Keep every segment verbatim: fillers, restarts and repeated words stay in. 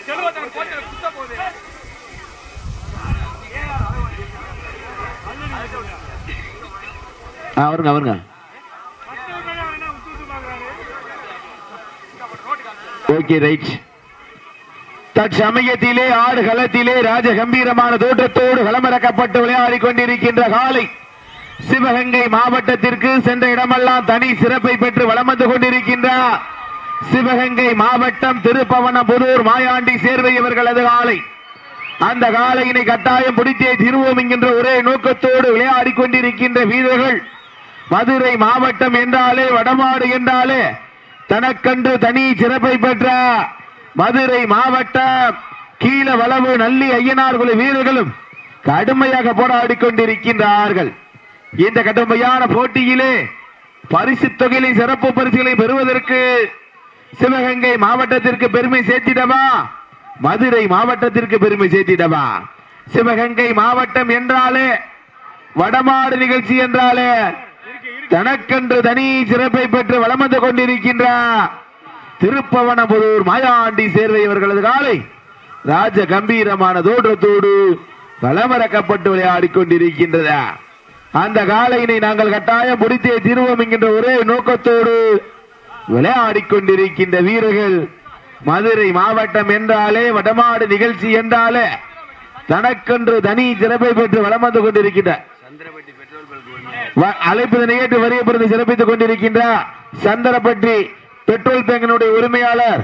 அவருங்க அவருங்க okay right. தற்சமயத்திலே ஆடு களத்திலே ராஜ கம்பீரமான தோற்றத்தோடு களமிறக்கப்பட்டு விளையாடி கொண்டிருக்கின்ற காலை சிவகங்கை மாவட்டத்திற்கு சென்ற இடமெல்லாம் தனி சிறப்பை பெற்று வலம் வந்து கொண்டிருக்கின்றார். சிவகங்கை மாவட்டம் திருப்பவனபுதூர் மாயாண்டி சேர்வை இவர்களது காலை. அந்த காலையினை கட்டாயம் பிடித்தே திருவோம் என்கின்ற ஒரே நோக்கத்தோடு விளையாடி கொண்டிருக்கின்ற வீரர்கள் மதுரை மாவட்டம் என்றாலே வடமாடு என்றாலே தனக்கன்று தனி சிறப்பை பெற்ற மதுரை மாவட்டம் கீழ வளவு நல்லி ஐயனார் குழு வீரர்களும் கடுமையாக போராடி கொண்டிருக்கின்றார்கள். இந்த கடுமையான போட்டியிலே பரிசு தொகையிலே சிறப்பு பரிசுகளை பெறுவதற்கு சிவகங்கை மாவட்டத்திற்கு பெருமை சேர்த்திடவா மதுரை மாவட்டத்திற்கு பெருமை சேர்த்திடவா? சிவகங்கை மாவட்டம் என்றாலே வடமாடு நிகழ்ச்சி என்றாலே தனக்கென்று தனி சிறப்பை பெற்று வலம் வந்து கொண்டிருக்கின்ற திருப்பவனபுதூர் மாயாண்டி சேர்வை இவர்களது காலை ராஜ கம்பீரமான தோற்றத்தோடு களமிறக்கப்பட்டு விளையாடி கொண்டிருக்கின்றது. அந்த காலையினை நாங்கள் கட்டாயம் முடித்தே தீர்வோம் என்கின்ற ஒரே நோக்கத்தோடு விளையாடி கொண்டிருக்கின்ற வீரர்கள் மதுரை மாவட்டம் என்றாலே வடமாடு நிகழ்ச்சி என்றாலே தனக்கென்று தனி சிறப்பை பெற்று வலம் வந்து கொண்டிருக்கின்ற அழைப்பதனை ஏற்று வரியப்படுத்தி சிறப்பித்துக் கொண்டிருக்கின்ற சந்திரப்பட்டி பெட்ரோல் பேங்கினுடைய உரிமையாளர்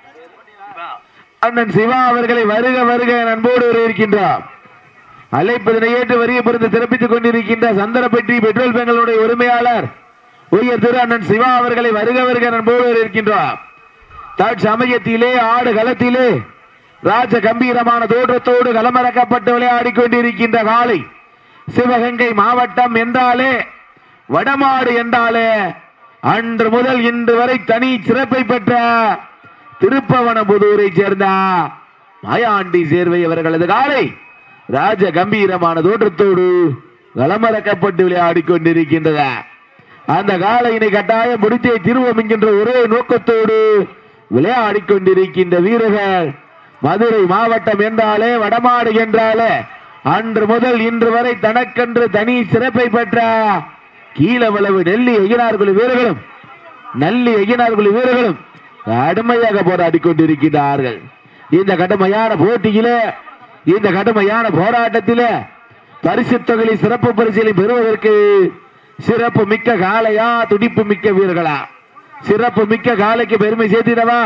அண்ணன் சிவா அவர்களை வருக வருக அன்போடு இருக்கின்றார். அழைப்பதனை ஏற்று வரியப்படுத்தி சிறப்பித்துக் கொண்டிருக்கின்ற சந்திரப்பட்டி பெட்ரோல் பேங்கினுடைய உரிமையாளர் உயர் திரு அண்ணன் சிவா அவர்களை வருக வருக அன்போடு இருக்கின்றார். தற்சமயத்திலே ஆடு களத்திலே ராஜ கம்பீரமான தோற்றத்தோடு களமிறக்கப்பட்டு விளையாடி கொண்டிருக்கின்ற காலை சிவகங்கை மாவட்டம் என்றாலே வடமாடு என்றாலே அன்று முதல் இன்று வரை தனி சிறப்பை பெற்ற திருப்பவனபுதூரை சேர்ந்த மாயாண்டி சேர்வை அவர்களது காலை ராஜ கம்பீரமான தோற்றத்தோடு களமிறக்கப்பட்டு விளையாடி கொண்டிருக்கின்றது. அந்த காலையினை கட்டாயம் முடித்தே திருவோம் என்கின்ற ஒரே நோக்கத்தோடு விளையாடி கொண்டிருக்கின்ற வீரர்கள் மதுரை மாவட்டம் என்றாலே வடமாடு என்றாலே அன்று முதல் இன்று வரை தனக்கென்று தனி சிறப்பை பெற்ற கீழவளவு நெல்லி ஐயனார்குழு வீரர்களும் நல்லி ஐயனார்குழு வீரர்களும் கடுமையாக போராடி கொண்டிருக்கிறார்கள். இந்த கடுமையான போட்டியிலே இந்த கடுமையான போராட்டத்திலே பரிசு தொகையை சிறப்பு பரிசுகளை பெறுவதற்கு சிறப்பு மிக்க காளையா துடிப்பு மிக்க வீரர்களா? சிறப்பு மிக்க காலைக்கு பெருமை சேர்த்திடவா?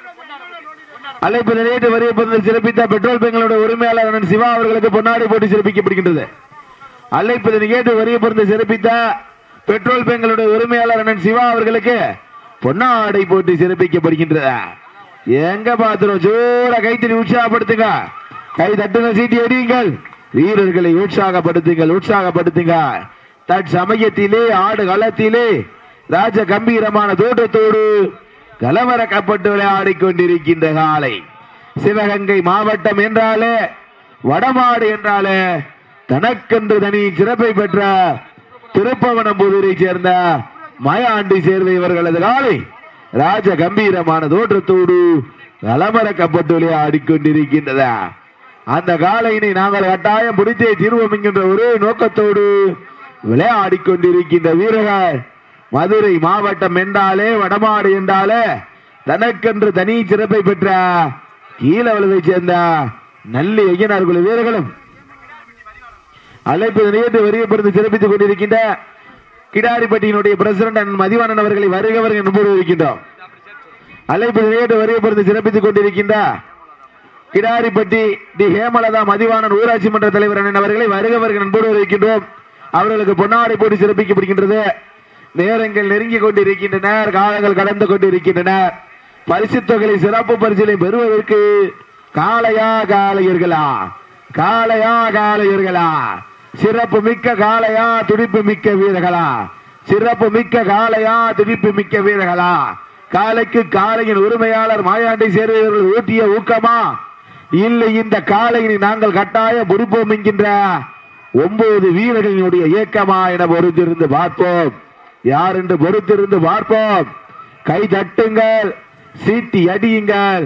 அழைப்பு நிலையத்து வரியப்படுத்த சிறப்பித்த பெட்ரோல் பேங்களுடைய உரிமையாளர் சிவா அவர்களுக்கு பொன்னாடி போட்டி சிறப்பிக்கப்படுகின்றது. அழைப்பு நிலையத்து வரியப்படுத்த சிறப்பித்த பெட்ரோல் பேங்களுடைய உரிமையாளர் அண்ணன் சிவா அவர்களுக்கு பொன்னாடை போட்டி சிறப்பிக்கப்படுகின்றது. எங்க பாத்திரம் ஜோர கைத்தறி உற்சாகப்படுத்துங்க, கை தட்டுங்க, சீட்டி அடியுங்கள், வீரர்களை உற்சாகப்படுத்துங்கள் உற்சாகப்படுத்துங்க. தற்சமயத்திலே ஆடு களத்திலே ராஜ கம்பீரமான தோட்டத்தோடு கலவரக்கப்பட்டு விளையாடி கொண்டிருக்கின்ற காலை சிவகங்கை மாவட்டம் என்றாலே வடமாடு என்றாலே தனக்கென்று தனி சிறப்பை பெற்ற திருப்பவனம்புதூரை சேர்ந்த மாயாண்டி சேர்வை இவர்களது காலை ராஜ கம்பீரமான தோற்றத்தோடு கலவரக்கப்பட்டு விளையாடி கொண்டிருக்கின்றது. அந்த காலையினை நாங்கள் கட்டாயம் பிடித்தே தீர்வோம் என்கின்ற ஒரே நோக்கத்தோடு விளையாடி கொண்டிருக்கின்ற வீரர்கள் மதுரை மாவட்டம் என்றாலே வடமாடு என்றாலே தனக்கென்று தனி சிறப்பை பெற்ற கீழவளவை சேர்ந்த நல்லி ஐயனார்குழு வீரர்களும் அழைப்பு நிலையத்தை வரியப்படுத்தி சிறப்பித்துக் கொண்டிருக்கின்ற கிடாரிப்பட்டியினுடைய பிரசிடண்ட் மதிவாணன் அவர்களை வருகவர்கள் நம்பூர் இருக்கின்றோம். அழைப்பு நிலையத்தை வரியப்படுத்தி சிறப்பித்துக் கொண்டிருக்கின்ற கிடாரிப்பட்டி டி ஹேமலதா மதிவாணன் ஊராட்சி மன்ற தலைவர் அண்ணன் அவர்களை வருகவர்கள் நண்போடு இருக்கின்றோம். அவர்களுக்கு பொன்னாடை போட்டி சிறப்பிக்கப்படுகின்றது. நேரங்கள் நெருங்கி கொண்டிருக்கின்றன, காலங்கள் கடந்து கொண்டிருக்கின்றன. பரிசு தொகை சிறப்பு பரிசிலை பெறுவதற்கு காளையா காளையர்களா காளையா காளையர்களா சிறப்பு மிக்க காளையா துடிப்பு மிக்க வீரர்களா சிறப்பு மிக்க காளையா துடிப்பு மிக்க வீரர்களா காளைக்கு காளையின் உரிமையாளர் மாயாண்டி சேர்வர்கள் ஊட்டிய ஊக்கமா இல்லை இந்த காளையினை நாங்கள் கட்டாயம் முடிப்போம் என்கின்ற ஒன்பது வீரர்களினுடைய இயக்கமா என பொறுத்திருந்து பார்ப்போம். யார் என்று பொறுத்திருந்து பார்ப்போம். கை தட்டுங்கள், சீட்டி அடியுங்கள்,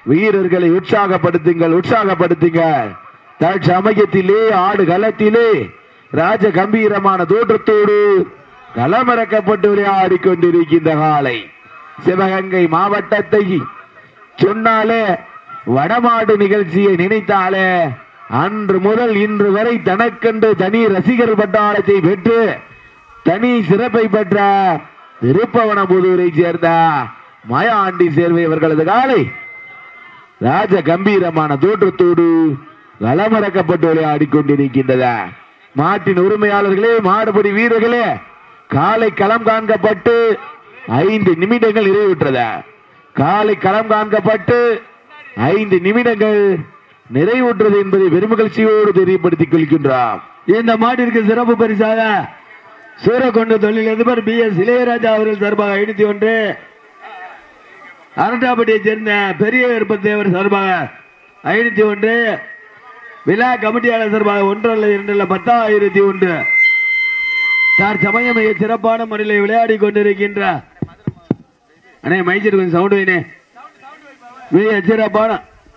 வீரர்களை உற்சாகப்படுத்துங்கள், உற்சாகப்படுத்துங்கள். தற்சமயத்திலே ஆடு களத்திலே ராஜ கம்பீரமான தோற்றத்தோடு களமிறக்கப்பட்டு விளையாடி கொண்டிருக்கின்ற காலை சிவகங்கை மாவட்டத்தை சொன்னாலே வடமாடு நிகழ்ச்சியை நினைத்தாலே அன்று முதல் இன்று வரை தனக்கென்று தனி ரசிகர் பட்டாளத்தை பெற்று தனி சிறப்பை பெற்ற திருப்பவனபுதூரை சேர்ந்த மாயாண்டி சேர்வை அவர்களது காலை ராஜ கம்பீரமான தோற்றத்தோடு களமிறக்கப்பட்டு விளையாடி கொண்டிருக்கின்றது. மாட்டின் உரிமையாளர்களே, மாடுபடி வீரர்களே, காலை களம் காண்கப்பட்டு ஐந்து நிமிடங்கள் நிறைவுற்றது. காலை களம் காண்கப்பட்டு ஐந்து நிமிடங்கள் நிறைவுற்றது என்பதை பெருமகிழ்ச்சியோடு தெரியப்படுத்திக் கொள்கின்றோம். இந்த மாட்டிற்கு சிறப்பு பரிசாக சூரக்கொண்ட தொழில் அதிபர் பி எஸ் இளையராஜா அவர்கள் சார்பாக ஐநூத்தி ஒன்று, அரட்டாப்பட்டியை சேர்ந்த பெரிய விருப்பத்தேவர் சார்பாக ஐநூத்தி ஒன்று, விழா கமிட்டியாளர் சார்பாக ஒன்று அல்ல இரண்டு அல்ல பத்தாயிரத்தி ஒன்று. தற்சமயம் மிக சிறப்பான முறையில் விளையாடி கொண்டிருக்கின்ற அண்ணே மைச்சர் கொஞ்சம் சவுண்ட் வைனே மிக சிறப்பான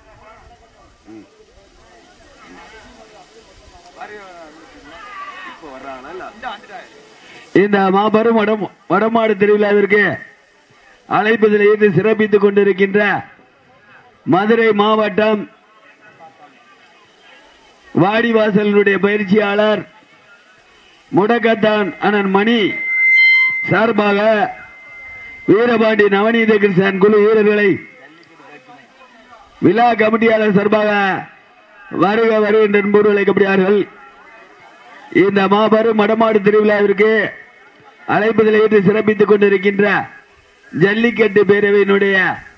இந்த மாபெரும் வடமாடு திருவிழாவிற்கு அழைப்பதில் இருந்து சிறப்பித்துக் கொண்டிருக்கின்ற மதுரை மாவட்டம் வாடிவாசலுடைய பயிற்சியாளர் முடக்கத்தான் அண்ணன் மணி சார்பாக வீரபாண்டி நவநீத கிருஷ்ணன் குழு வீரர்களை விழா கமிட்டியாளர் சார்பாக வருக வருகின்ற என்பவர்கள் அழைக்கப்படுகிறார்கள். இந்த மாபெரும் மடமாடு திருவிழாவிற்கு அழைப்பதில் ஏற்று சிறப்பித்துக் கொண்டிருக்கின்ற ஜல்லிக்கட்டு பேரவையினுடைய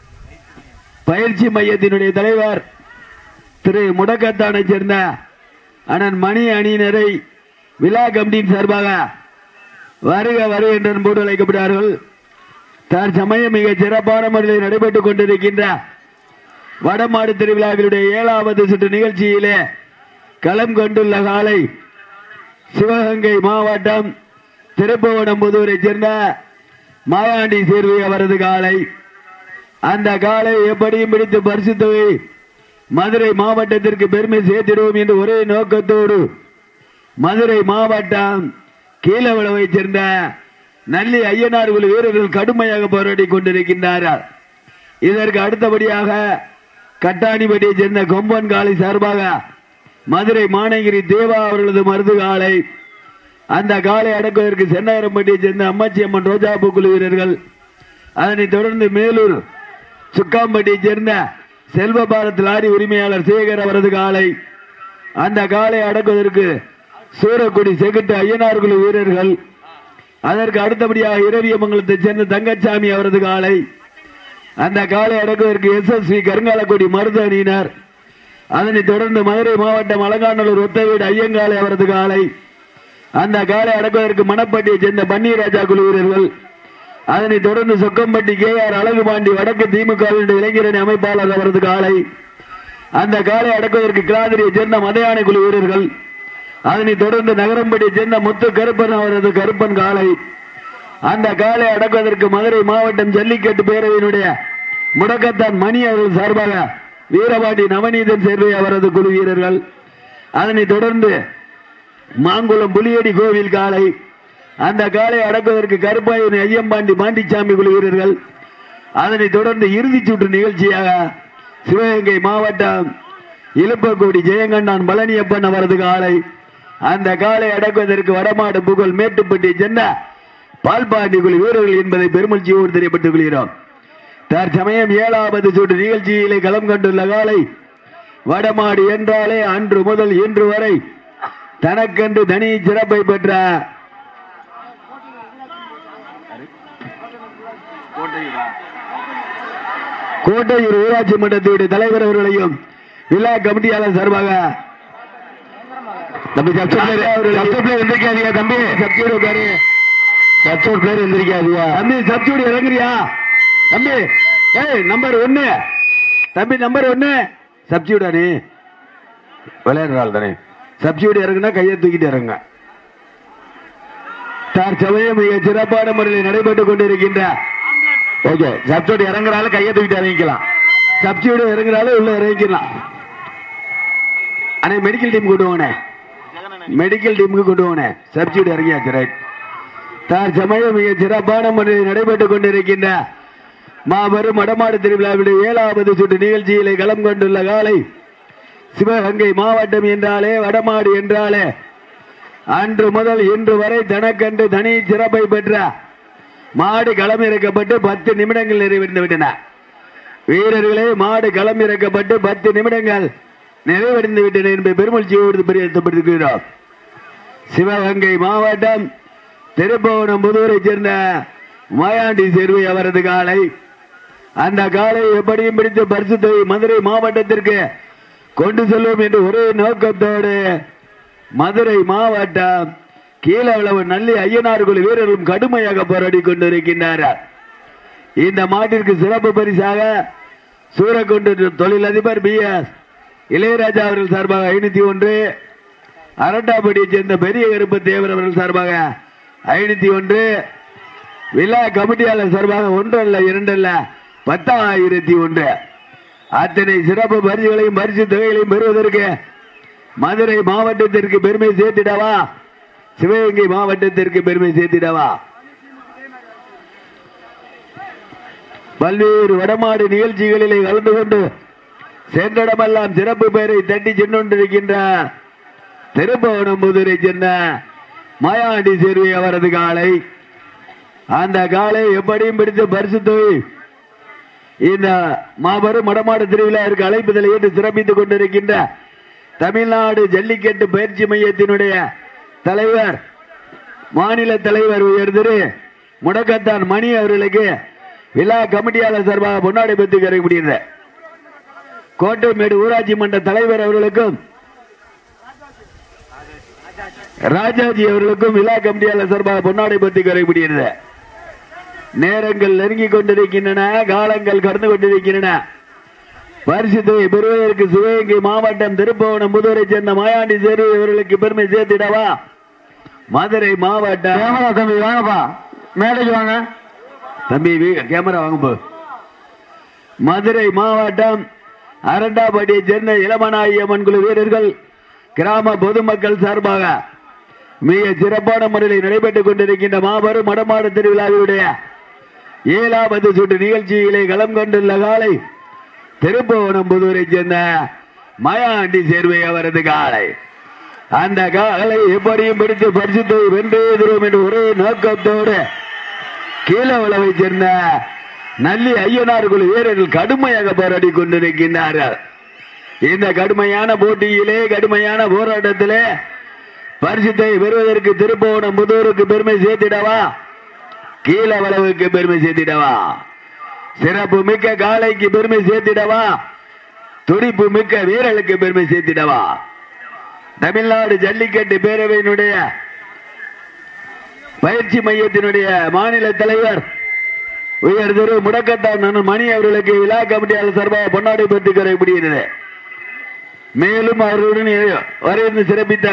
பயிற்சி மையத்தினுடைய தலைவர் திரு முடக்கத்தானை சேர்ந்த அண்ணன் மணி அணியினரை விழா கமிட்டியின் சார்பாக வருக வருகின்ற என்போடு அழைக்கப்படுகிறார்கள். தற்சமயம் மிக சிறப்பான முறையில் நடைபெற்றுக் கொண்டிருக்கின்ற வடமாடு திருவிழாவினுடைய ஏழாவது சுற்று நிகழ்ச்சியிலே களம் கொண்டுள்ள காலை சிவகங்கை மாவட்டம் திருப்புவனம்புதூரை சேர்ந்த மாயாண்டி சேர்வை அவரது காலை. அந்த காலை எப்படியும் பிடித்து பரிசு தொகை மதுரை மாவட்டத்திற்கு பெருமை சேர்த்திடுவோம் என்று ஒரே நோக்கத்தோடு மதுரை மாவட்டம் கீழவளவை சேர்ந்த நல்லி ஐயனார் குழு வீரர்கள் கடுமையாக போராடி கொண்டிருக்கின்றார்கள். இதற்கு அடுத்தபடியாக கட்டாணிப்பட்டியை சேர்ந்த கொம்பன் காலை சார்பாக மதுரை மானகிரி தேவா அவர்களது மருது காலை. அந்த காலை அடக்குவதற்கு சென்னாயிரம்பட்டியை சேர்ந்த அம்மாச்சி அம்மன் ரோஜாபூ குழு வீரர்கள், அதனைத் தொடர்ந்து மேலூர் சுக்காம்பட்டியை சேர்ந்த செல்வ பாரத் லாரி உரிமையாளர் சேகர் அவரது காலை. அந்த காலை அடக்குவதற்கு சூரக்குடி செகுட்டு ஐயனார் குழு வீரர்கள், அதற்கு அடுத்தபடியாக இரவியமங்கலத்தை சேர்ந்த தங்கச்சாமி அவரது காலை. அந்த காலை அடக்குவதற்கு S S V Karungalakkudi Marudhu அணியினர், அதனைத் தொடர்ந்து மதுரை மாவட்டம் அலங்காநல்லூர் ஒத்தவீடு ஐயங்காலை அவரது காலை. அந்த காலை அடக்குவதற்கு மணப்பட்டியை சேர்ந்த பன்னீராஜா குழு வீரர்கள், அதனைத் தொடர்ந்து சொக்கம்பட்டி கே ஆர் அழகுபாண்டி வடக்கு திமுகவினுடைய இளைஞரணி அமைப்பாளர் அவரது காலை. அந்த காலை அடக்குவதற்கு கிளாதிரியை சேர்ந்த மதையானை குழு வீரர்கள், அதனைத் தொடர்ந்து நகரம்பட்டியை சேர்ந்த முத்து கருப்பன் அவரது கருப்பன் காலை. அந்த காலை அடக்குவதற்கு மதுரை மாவட்டம் ஜல்லிக்கட்டு பேரவையினுடைய முடக்கத்தான் மணி அவர்கள் சார்பாக வீரபாண்டி நவநீதன் சேர்வை அவரது குழு வீரர்கள், அதனைத் தொடர்ந்து மாங்குளம் புலியடி கோவில் காலை. அந்த காலை அடக்குவதற்கு கருப்பாயூர் ஐயம்பாண்டி பாண்டிச்சாமி குழு வீரர்கள், அதனைத் தொடர்ந்து இறுதிச் சுற்று நிகழ்ச்சியாக சிவகங்கை மாவட்டம் இலுப்பக்கூடி ஜெயங்கண்டான் பழனியப்பன் அவரது காலை. அந்த காலை அடக்குவதற்கு வடமாடு புகழ் மேட்டுப்பட்டி சென்ற பால்பாண்டி குழு வீரர்கள் என்பதை பெருமகிழ்ச்சியோடு தெரியப்பட்டுக் கொள்கிறோம். தற்சமயம் ஏழாவது சுற்று நிகழ்ச்சியிலே களம் கண்டுள்ள காலை வடமாடு என்றாலே அன்று முதல் இன்று வரை தனக்கென்று தனி சிறப்பை பெற்ற கோட்டையூர் ஊராட்சி மன்றத்துடைய தலைவர் அவர்களையும் விழா கமிட்டியாளர் சார்பாக தம்பி எந்திரிக்காதியா தம்பி சப்சூடு உட்காரு சப்சூடு பேர் எந்திரிக்காதியா தம்பி சப்சூடு இறங்குறியா தம்பி ஏய் நம்பர் ஒன்னு தம்பி நம்பர் ஒன்னு சப்சூடானே விளையாடுறாள் தானே சப்சூடு இறங்குனா கையை தூக்கிட்டு இறங்க. தற்சமயம் மிக சிறப்பான முறையில் நடைபெற்றுக் கொண்டிருக்கின்ற ஓகே சப்சூடு இறங்குறாலும் கையை தூக்கிட்டு இறங்கிக்கலாம். சப்ஸ்டியூட் இறங்குறாலும் உள்ள இறங்கிக்கலாம். அண்ணே மெடிக்கல் டீம் கொண்டு போனேன், மெடிக்கல் டீமுக்கு கொண்டு போனேன். சப்ஸ்டியூட் இறங்கியாச்சு. ரைட். தார் சமயம் மிக சிறப்பான முறையில் நடைபெற்றுக் கொண்டிருக்கின்ற மாபெரும் மடமாடு திருவிழாவுடைய ஏழாவது சுற்று நிகழ்ச்சியிலே களம் கொண்டுள்ள காலை சிவகங்கை மாவட்டம் என்றாலே வடமாடு என்றாலே அன்று முதல் இன்று வரை தனக்கன்று தனி சிறப்பை பெற்ற மாடு களம் இறக்கப்பட்டு பத்து நிமிடங்கள் நிறைவடைந்து விட்டன. வீரர்களே, மாடு களம் இறக்கப்பட்டு பத்து நிமிடங்கள் நிறைவடைந்து விட்டன என்பதை பெருமகிழ்ச்சியோடு தெரிவித்துக் சிவகங்கை மாவட்டம் திருப்பவனம் புதூரை சேர்ந்த மாயாண்டி சேர்வை அவரது காலை. அந்த காலை எப்படியும் பிடித்து பரிசு தொகை மதுரை மாவட்டத்திற்கு கொண்டு செல்வோம் என்று ஒரே நோக்கத்தோடு மதுரை மாவட்டம் கீழளவு நல்லி ஐயனார் குழு வீரர்களும் கடுமையாக போராடி கொண்டிருக்கின்றனர். இந்த மாட்டிற்கு சிறப்பு பரிசாக சூரக்குண்டு தொழிலதிபர் பி எஸ் இளையராஜா அவர்கள் சார்பாக ஐநூத்தி ஒன்று, அரட்டாப்படியை சேர்ந்த பெரிய கருப்பு தேவர் அவர்கள் சார்பாக ஐநூத்தி ஒன்று, விழா கமிட்டியாளர் சார்பாக ஒன்று அல்ல இரண்டு அல்ல பத்தாயிரத்தி ஒன்று. அத்தனை சிறப்பு பரிசுகளையும் பரிசு தொகைகளையும் பெறுவதற்கு மதுரை மாவட்டத்திற்கு பெருமை சேர்த்திடவா, சிவகங்கை மாவட்டத்திற்கு பெருமை சேர்த்திடவா? பல்வேறு வடமாடு நிகழ்ச்சிகளிலே கலந்து கொண்டு சென்றடமெல்லாம் சிறப்பு பெயரை தட்டி சென்றிருக்கின்ற திருப்பவனம் புதூரை சேர்ந்த மாயாண்டி சேர்வை அவரது காலை. அந்த காலை எப்படியும் பிடித்து பரிசு தொகை இந்த மாபெரும் மடமாடு திருவிழாவிற்கு அழைப்புதலை ஏற்று சிறப்பித்துக் கொண்டிருக்கின்ற தமிழ்நாடு ஜல்லிக்கட்டு பயிற்சி மையத்தினுடைய தலைவர் மாநில தலைவர் உயர் திரு முடக்கத்தான் மணி அவர்களுக்கு விழா கமிட்டியாளர் சார்பாக பொன்னாடை பெற்று கரைப்படுகிறது. கோட்டைமேடு ஊராட்சி மன்ற தலைவர் அவர்களுக்கும் ராஜாஜி அவர்களுக்கும் விழா கமிட்டியாளர் சார்பாக பொன்னாடை பெற்று கரைப்படுகிறது. நேரங்கள் நெருங்கிக் கொண்டிருக்கின்றன, காலங்கள் கடந்து கொண்டிருக்கின்றன. பரிசுத்தை பெறுவதற்கு சிவகங்கை மாவட்டம் திருப்பவனம் புதூரை சேர்ந்த மாயாண்டி சேர்வை அவர்களுக்கு பெருமை சேர்த்திடவா, மதுரை மாவட்டம் தம்பி வாங்கப்பா மேடைக்கு வாங்க தம்பி கேமரா வாங்க. மதுரை மாவட்டம் அரண்டாப்பட்டியை சேர்ந்த இளமநாயகி அம்மன் குழு வீரர்கள் கிராம பொதுமக்கள் சார்பாக மிக சிறப்பான முறையில் நடைபெற்றுக் கொண்டிருக்கின்ற மாபெரும் மடமாடு திருவிழாவுடைய ஏழாவது சுற்று நிகழ்ச்சியிலே களம் கொண்டுள்ள காலை திருப்பவனம் புதூரை சேர்ந்த மாயாண்டி சேர்வை அவரது காலை. அந்த காலை எப்படியும் பிடித்து பரிசுத்தை வென்று எதிரும் என்று ஒரே நோக்கத்தோடு கீழவளவை சேர்ந்த நல்லி ஐயனார் குழு வீரர்கள் கடுமையாக போராடி கொண்டிருக்கின்றார்கள். இந்த கடுமையான போட்டியிலே கடுமையான போராட்டத்திலே பரிசுத்தை பெறுவதற்கு திருப்பவனம் புதூருக்கு பெருமை சேர்த்திடவா, கீழவளவுக்கு பெருமை சேர்த்திடவா, சிறப்பு மிக்க காலைக்கு பெருமை சேர்த்திடவா, துடிப்பு மிக்க வீரர்களுக்கு பெருமை சேர்த்திடவா? தமிழ்நாடு ஜல்லிக்கட்டு பேரவையினுடைய பயிற்சி மையத்தினுடைய மாநில தலைவர் உயர் திரு முடக்கத்தான் மணி அவர்களுக்கு விழா கமிட்டியாளர் சார்பாக பொன்னாடை பெற்று கரைப்படுகிறது. மேலும் அவர்களுடன் வரைந்து சிறப்பித்த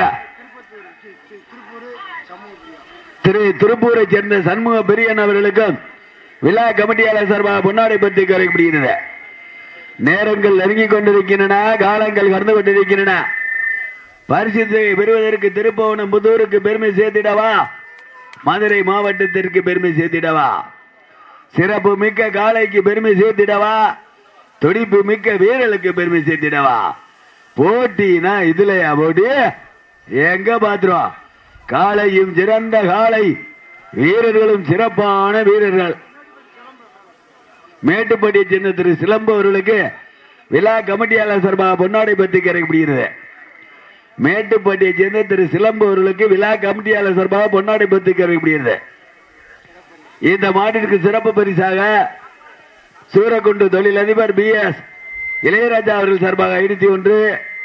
திரு திருப்பூரை சேர்ந்த சண்முக பெரியன் அவர்களுக்கும் விழா கமிட்டியாளர் சார்பாக பொன்னாடை பெற்று கரைப்படுகிறது. நேரங்கள் நெருங்கிக் கொண்டிருக்கின்றன, காலங்கள் கடந்து கொண்டிருக்கின்றன. பரிசுத்தை பெறுவதற்கு திருப்பவனம் புதூருக்கு பெருமை சேர்த்திடவா, மதுரை மாவட்டத்திற்கு பெருமை சேர்த்திடவா, சிறப்பு மிக்க காலைக்கு பெருமை சேர்த்திடவா, துடிப்பு மிக்க வீரர்களுக்கு பெருமை சேர்த்திடவா? போட்டினா இதுலயா போட்டி? எங்க பாத்துறோம்? காலையும் சிறந்த காலை, வீரர்களும் சிறப்பான வீரர்கள். மேட்டுப்பட்டி சின்ன திரு சிலம்பு அவர்களுக்கு விழா கமிட்டியாளர் சார்பாக பொன்னாடை பெற்று கிடைக்கப்படுகிறது. மேட்டுப்பட்டியை சேர்ந்த திரு சிலம்பு அவர்களுக்கு விழா கமிட்டியாளர் சார்பாக பொன்னாடை பெற்று கிடைக்கப்படுகிறது. இந்த மாட்டிற்கு சிறப்பு பரிசாக சூரக்குண்டு தொழிலதிபர் பி எஸ் இளையராஜா அவர்கள் சார்பாக ஐநூத்தி ஒன்று,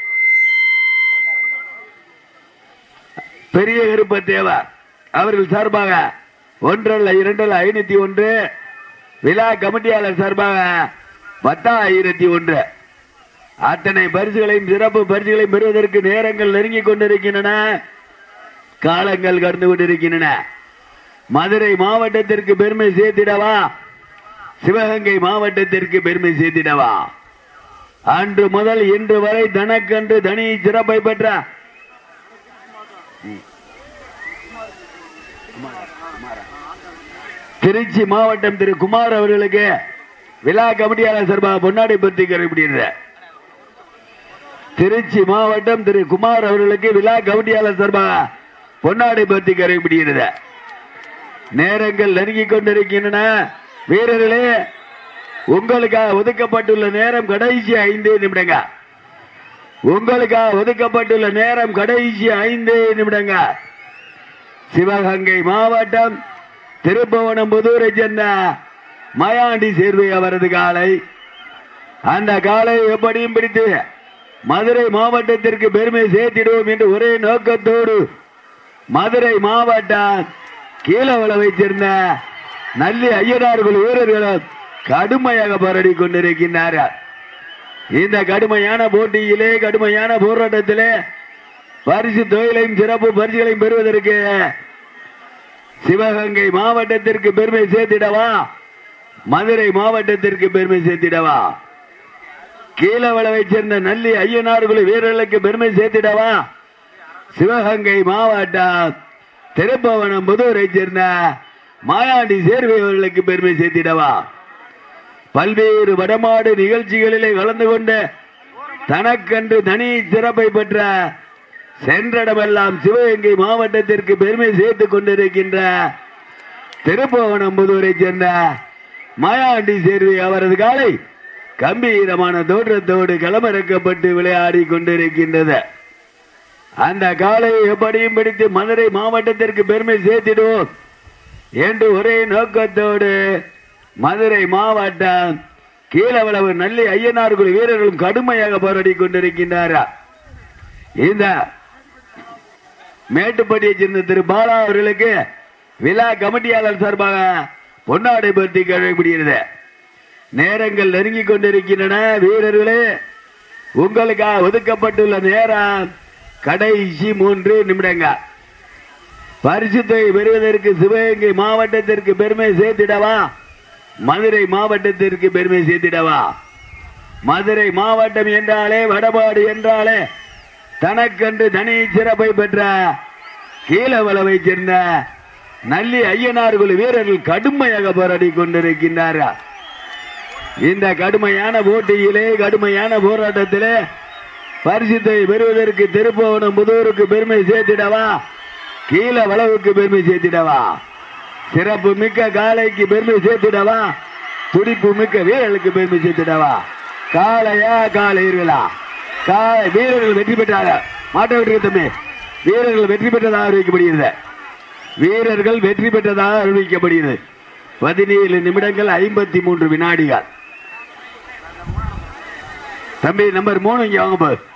பெரிய கருப்ப தேவர் அவர்கள் சார்பாக ஒன்றல்ல இரண்டல்ல ஐநூத்தி ஒன்று, விழா கமிட்டியாளர் சார்பாக பத்தாயிரத்தி ஒன்று. அத்தனை பரிசுகளையும் சிறப்பு பரிசுகளையும் பெறுவதற்கு நேரங்கள் நெருங்கிக் கொண்டிருக்கின்றன, காலங்கள் கடந்து கொண்டிருக்கின்றன. மதுரை மாவட்டத்திற்கு பெருமை சேர்த்திடவா, சிவகங்கை மாவட்டத்திற்கு பெருமை சேர்த்திடவா? அன்று முதல் இன்று வரை தனக்கன்று தனி சிறப்பை பெற்ற திருச்சி மாவட்டம் திரு குமார் அவர்களுக்கு விழா கமிட்டியாளர் சார்பாக பொன்னாடை பற்றி கருவிடுகிற திருச்சி மாவட்டம் திரு குமார் அவர்களுக்கு விழா கமிட்டியாளர் சார்பாக பொன்னாடை பற்றி கருவிடுகிறது. நேரங்கள் நெருங்கிக் கொண்டிருக்கின்றன. வீரர்களே, உங்களுக்காக ஒதுக்கப்பட்டுள்ள நேரம் கடைசி ஐந்து நிமிடங்க. உங்களுக்காக ஒதுக்கப்பட்டுள்ள நேரம் கடைசி ஐந்து நிமிடங்க. சிவகங்கை மாவட்டம் திருப்பவனம்புதூரை சேர்ந்த மாயாண்டி சேர்வை அவரது காலை. அந்த காலை எப்படியும் பிடித்து மதுரை மாவட்டத்திற்கு பெருமை சேர்த்திடுவோம் என்று ஒரே நோக்கத்தோடு மதுரை மாவட்டம் கீழவளவை சேர்ந்த நல்லி ஐயனார்கள் வீரர்களும் கடுமையாக போராடி கொண்டிருக்கின்றார்கள். இந்த கடுமையான போட்டியிலே கடுமையான போராட்டத்திலே பரிசு தொகைகளையும் சிறப்பு பரிசுகளையும் பெறுவதற்கு சிவகங்கை மாவட்டத்திற்கு பெருமை சேர்த்திடவா, மதுரை மாவட்டத்திற்கு பெருமை சேர்த்திடவா, கீழவளவை சேர்ந்த நல்லி ஐயனார்கள் வீரர்களுக்கு பெருமை சேர்த்திடவா, சிவகங்கை மாவட்டம் திருப்பவனம்புதூரை சேர்ந்த மாயாண்டி சேர்வை அவர்களுக்கு பெருமை சேர்த்திடவா. பல்வேறு வடமாடு நிகழ்ச்சிகளிலே கலந்து கொண்டு தனக்கன்று தனி சிறப்பை பெற்ற சென்றடமெல்லாம் சிவகங்கை மாவட்டத்திற்கு பெருமை சேர்த்துக் கொண்டிருக்கின்ற திருப்பவனம்புதூரை சேர்ந்த மாயாண்டி சேர்வை அவரது காலை கம்பீரமான தோற்றத்தோடு களமிறக்கப்பட்டு விளையாடி கொண்டிருக்கின்றது. அந்த காலை எப்படியும் பிடித்து மதுரை மாவட்டத்திற்கு பெருமை சேர்த்திடுவோம் என்று ஒரே நோக்கத்தோடு மதுரை மாவட்டம் கீழவளவு நல்லி ஐயனார்கள் வீரர்களும் கடுமையாக போராடி கொண்டிருக்கின்றார்கள். இந்த மேட்டுப்பட்டியை சேர்ந்த திரு பாலா அவர்களுக்கு விழா கமிட்டியாளர் சார்பாக பொன்னாடை பற்றி கழிக்கப்படுகிறது. நேரங்கள் நெருங்கிக் கொண்டிருக்கின்றன. வீரர்களே, உங்களுக்காக ஒதுக்கப்பட்டுள்ள நேரம் கடைசி மூன்று நிமிடங்கள். பரிசுத்தை பெறுவதற்கு சிவகங்கை மாவட்டத்திற்கு பெருமை சேர்த்திடவா, மதுரை மாவட்டத்திற்கு பெருமை சேர்த்திடவா. மதுரை மாவட்டம் என்றாலே வடபாடு என்றாலே தனக்கன்று தனி சிறப்பை பெற்ற கீழவளவை சேர்ந்த நல்லி ஐயனார்கள் வீரர்கள் கடுமையாக போராடி கொண்டிருக்கின்றார்கள். இந்த கடுமையான போட்டியிலே கடுமையான போராட்டத்திலே பரிசுத்தை பெறுவதற்கு திருப்பவனம்புதூருக்கு பெருமை சேர்த்திடவா, கீழவளவுக்கு பெருமை சேர்த்திடவா, சிறப்பு மிக்க காலைக்கு பெருமை சேர்த்திடவா, துடிப்பு மிக்க வீரர்களுக்கு பெருமை சேர்த்திடவா. காளையா காளையர்களா? காலை வீரர்கள் வெற்றி பெற்றாங்க. மாட்ட வெற்றி தம்பி, வீரர்கள் வெற்றி பெற்றதாக அறிவிக்கப்படுகிறது. வீரர்கள் வெற்றி பெற்றதாக அறிவிக்கப்படுகிறது. பதினேழு நிமிடங்கள் ஐம்பத்தி மூன்று வினாடிகள். தம்பி நம்பர் மூணு இங்க வாங்க.